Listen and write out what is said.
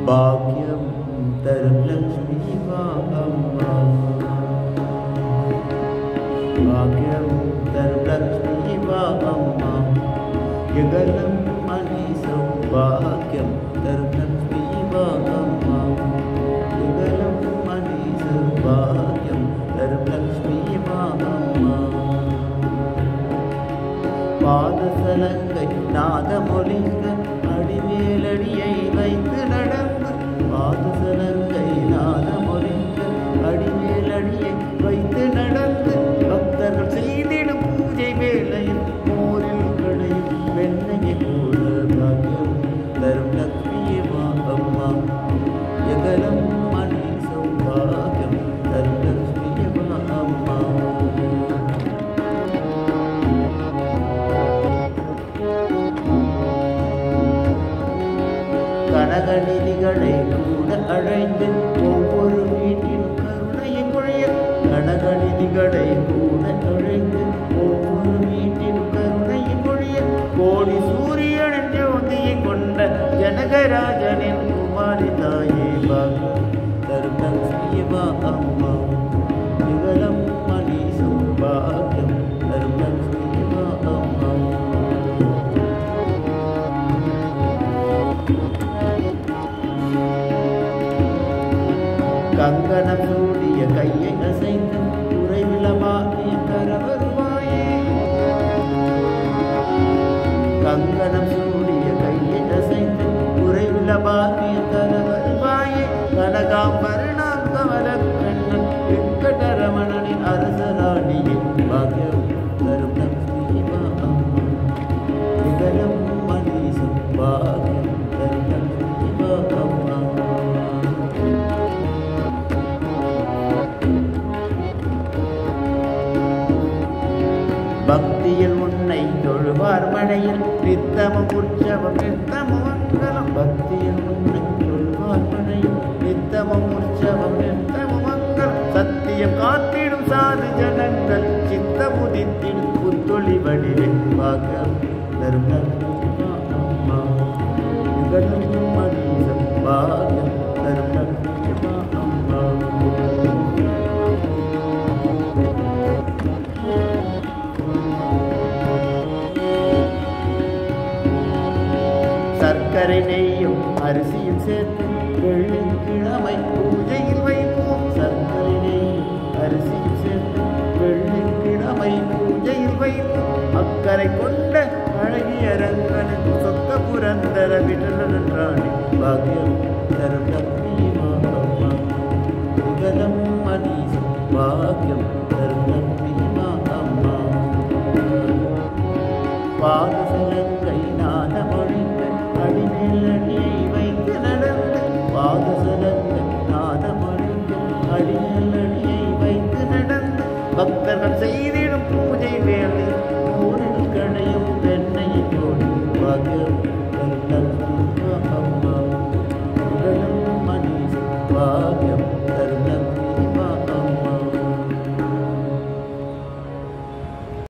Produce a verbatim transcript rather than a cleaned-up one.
பாக்கியம் தரும் லக்ஷ்மி வாகம்மா பாக்கியம் தரும் லக்ஷ்மி வாகம்மா யகலம் மனிசம் பாக்கியம் தரும் லக்ஷ்மி வாகம்மா யகலம் மனிசம் பாக்கியம் தரும் லக்ஷ்மி வாகம்மா பாதசலங்கை நாதமொழிங்க அடிமேலடியை வைத்து நடந்து பாதசலங்கை நாதமொழிங்க அடிமேலடியை வைத்து நடந்து பக்தர்கள் செய்திடும் பூஜை வேளையில் மோரில் கடையும் வெண்ணையை போல பாக்கியம் தரும் லக்ஷ்மியே வாகம்மா யகலம் மனிசம் பாக்கியம் தரும் லக்ஷ்மியே வாகம்மா கனகநிதிகளை கூட அழைத்து ஒவ்வொரு வீட்டிலும் கருணையை பொழிய கனகநிதிகளை கூட அழைத்து ஒவ்வொரு வீட்டிலும் கருணையை பொழிய கோடி சூரியனின் ஜோதியை கொண்ட ஜனகராஜனின் குமாரி தாயே பாக்கியம் தரும் லக்ஷ்மியே வாகம்மா யகலம் மனிசம் பாக்கியம் தரும் லக்ஷ்மியே வாகம்மா கங்கணம் சூடிய கையை அசைத்து குறைவிலமாகிய கரவருவாயே கங்கணம் சூடிய கையை அசைத்து குறைவிலமாகிய கரவருவாயே கனகாம்பரணம் கமலக்கண்ணன் வெங்கடரமணனின் அரசராணியே பாக்கியம் தரும் லக்ஷ்மி வாகம்மா யகலம் மனிசம் பாக்கியம் தரும் லக்ஷ்மி வாகம்மா பக்தியில் உன்னை தொழுவார் மனையில் நித்தமும் உற்சவம் நித்தமும் மங்களம் பக்தியில் உன்னை தொழுவார் மனையில் நித்தமும் உற்சவம் நித்தமும் மங்களம் சத்தியம் காத்திடும் சாது ஜனங்கள் சித்தமுதித்திடும் புத்தொளி வடிவே பாக்கியம் தரும் லக்ஷ்மி வாகம்மா யகலம் மனிசம் பாக்கியம் தரும் லக்ஷ்மி வாகம்மா சர்க்கரை நெய்யும் அரிசியும் சேர்த்து வெள்ளிக்கிழமை பூஜையில் வைப்போம் சர்க்கரை நெய்யும் அரிசியும் சேர்த்து வெள்ளிக்கிழமை பூஜையில் வைப்போம் அக்கறை கொண்ட அழகிய ரங்கனுக்கு சொக்க புரந்தர விடலன் ராணி பாக்கியம் தரும் லக்ஷ்மி வாகம்மா யகலம் மனிசம் பாக்கியம் தரும் லக்ஷ்மி வாகம்மா பாதசலங்கை நாதமொழிங்க அடிமேலடியை வைத்து நடந்து பாதசலங்கை நாதமொழிங்க அடிமேலடியை வைத்து நடந்து பக்தர்கள் செய்திடும் பூஜை வேலை ஊரில் கடையும் வெண்ணையை போடும் பாக்கியம்